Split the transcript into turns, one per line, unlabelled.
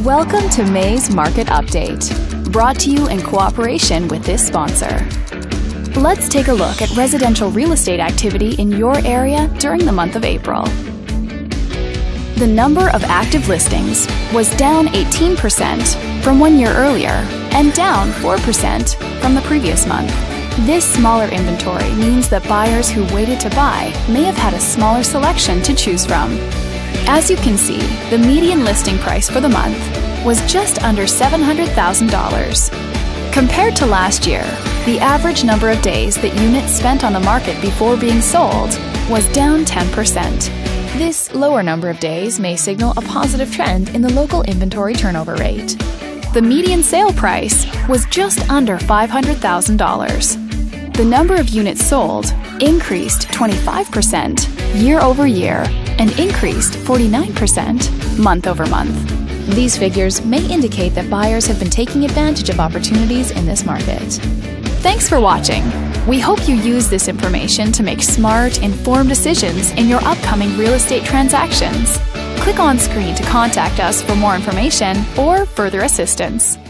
Welcome to May's Market Update, brought to you in cooperation with this sponsor. Let's take a look at residential real estate activity in your area during the month of April. The number of active listings was down 18% from 1 year earlier and down 4% from the previous month. This smaller inventory means that buyers who waited to buy may have had a smaller selection to choose from. As you can see, the median listing price for the month was just under $700,000. Compared to last year, the average number of days that units spent on the market before being sold was down 10%. This lower number of days may signal a positive trend in the local inventory turnover rate. The median sale price was just under $500,000. The number of units sold increased 25% year over year and increased 49% month over month. These figures may indicate that buyers have been taking advantage of opportunities in this market. Thanks for watching. We hope you use this information to make smart, informed decisions in your upcoming real estate transactions. Click on screen to contact us for more information or further assistance.